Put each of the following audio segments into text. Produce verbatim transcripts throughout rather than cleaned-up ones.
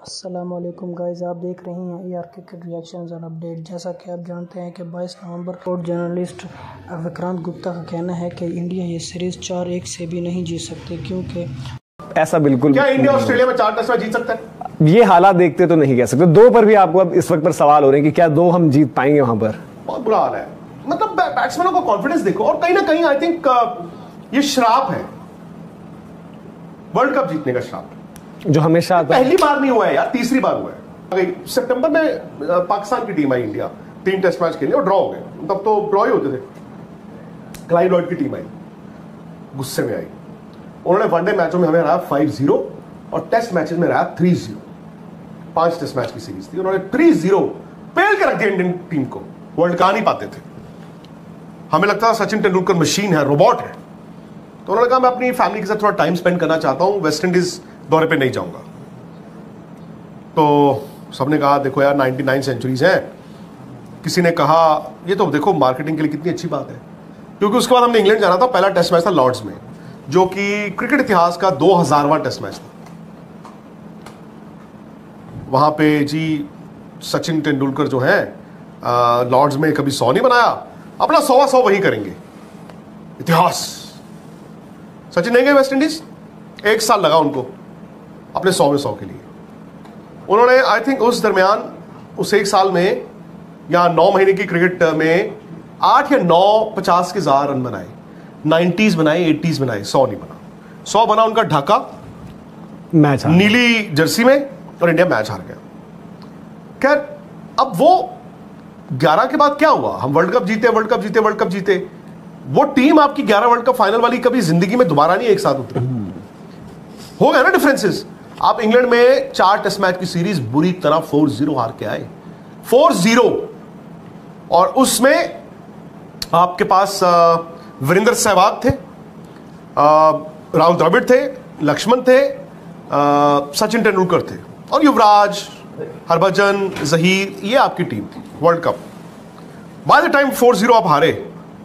अस्सलामुअलैकुम गाइस, आप देख रहे हैं ई आर क्रिकेट रिएक्शंस और अपडेट। जैसा कि आप जानते हैं कि बाईस नवंबर को जर्नलिस्ट विक्रांत गुप्ता का कहना है कि इंडिया ये सीरीज चार एक से भी नहीं जीत सकती, क्योंकि ऐसा बिल्कुल क्या इंडिया ऑस्ट्रेलिया में चार टेस्ट में जीत सकता है? ये हालात देखते तो नहीं कह सकते। दो पर भी आपको अब इस वक्त पर सवाल हो रहे हैं कि क्या दो हम जीत पाएंगे वहां पर। बहुत बुरा हाल है। मतलब बैट्समैनों का कॉन्फिडेंस देखो, और कहीं ना कहीं आई थिंक ये श्राप है, वर्ल्ड कप जीतने का श्राप जो हमेशा पहली बार नहीं हुआ है यार, तीसरी बार हुआ है। सितंबर में पाकिस्तान की टीम आई इंडिया, तीन टेस्ट मैच खेले और ड्रॉ हो गए। तब तो ड्रॉ ही होते थे। क्लाइव लॉयड की टीम आई, गुस्से में आई, उन्होंने वनडे मैचों में हमें हराया फाइव जीरो और टेस्ट मैचेस में हराया थ्री जीरो। पांच टेस्ट मैच की सीरीज थी, उन्होंने थ्री जीरो पेल के रख दिया इंडियन टीम को। वर्ल्ड कप नहीं पाते थे। हमें लगता था सचिन तेंदुलकर मशीन है, रोबोट है। तो उन्होंने कहा मैं अपनी फैमिली के साथ थोड़ा टाइम स्पेंड करना चाहता हूं, वेस्ट इंडीज दौरे पे नहीं जाऊंगा। तो सबने कहा देखो यार निन्यानवे सेंचुरीज हैं। किसी ने कहा ये तो देखो मार्केटिंग के लिए कितनी अच्छी बात है, क्योंकि उसके बाद हमने इंग्लैंड जाना था। पहला टेस्ट मैच था लॉर्ड्स में, जो कि क्रिकेट इतिहास का दो हजारवां टेस्ट मैच था। वहां पे जी सचिन तेंदुलकर जो है लॉर्ड्स में कभी सौ नहीं बनाया, अपना सौवा सौ वही करेंगे। इतिहास। सचिन नहीं गए वेस्ट इंडीज, एक साल लगा उनको अपने सौ में सौ के लिए। उन्होंने आई थिंक उस दरमियान उस एक साल में या नौ महीने की क्रिकेट में आठ या नौ पचास के हजार रन बनाए, नाइन्टीज बनाए, एटीज बनाए, सौ नहीं बना। सौ बना उनका ढाका मैच नीली जर्सी में, और इंडिया मैच हार गया। खैर अब वो ग्यारह के बाद क्या हुआ? हम वर्ल्ड कप जीते वर्ल्ड कप जीते वर्ल्ड कप जीते। वो टीम आपकी ग्यारह वर्ल्ड कप फाइनल वाली कभी जिंदगी में दोबारा नहीं एक साथ उतरी। हो गया ना डिफरेंसेस। आप इंग्लैंड में चार टेस्ट मैच की सीरीज बुरी तरह फोर जीरो हार के आए, फोर जीरो। और उसमें आपके पास वीरेंद्र सहवाग थे, राहुल द्रविड़ थे, लक्ष्मण थे, सचिन तेंदुलकर थे, और युवराज, हरभजन, जहीर, ये आपकी टीम थी world cup. By the time four zero आप हारे,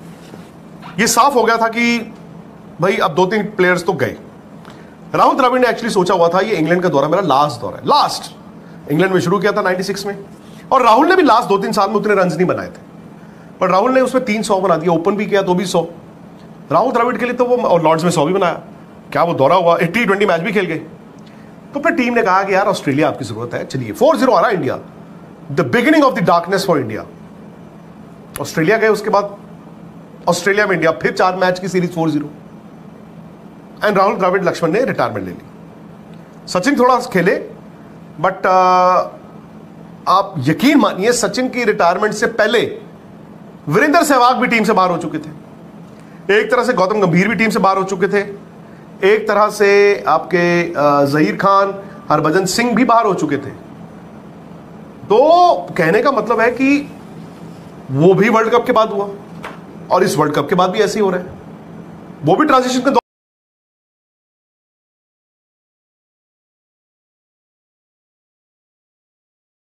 ये साफ हो गया था कि भाई अब दो तीन प्लेयर्स तो गए। राहुल द्रविड़ ने एक्चुअली सोचा हुआ था ये इंग्लैंड का दौरा मेरा लास्ट दौरा है। लास्ट इंग्लैंड में शुरू किया था छियानवे में, और राहुल ने भी लास्ट दो तीन साल में उतने रन नहीं बनाए थे, पर राहुल ने उसमें तीन सौ बना दिया, ओपन भी किया तो भी सौ। राहुल द्रविड़ के लिए तो वो, और लॉर्ड्स में सौ भी बनाया। क्या वो दौरा हुआ, टी ट्वेंटी मैच भी खेल गए। तो फिर टीम ने कहा कि यार ऑस्ट्रेलिया आपकी जरूरत है, चलिए फोर जीरो आ रहा India, the beginning of the darkness for India. Australia गए, उसके बाद ऑस्ट्रेलिया में इंडिया, फिर चार मैच की series four zero. And Rahul Dravid, Laxman ने रिटायरमेंट ले ली। सचिन थोड़ा खेले, बट आप यकीन मानिए सचिन की रिटायरमेंट से पहले वीरेंद्र सहवाग भी टीम से बाहर हो चुके थे। एक तरह से गौतम गंभीर भी टीम से बाहर हो चुके थे। एक तरह से आपके जहीर खान, हरभजन सिंह भी बाहर हो चुके थे। तो कहने का मतलब है कि वो भी वर्ल्ड कप के बाद हुआ, और इस वर्ल्ड कप के बाद भी ऐसे ही हो रहा है। वो भी ट्रांजिशन के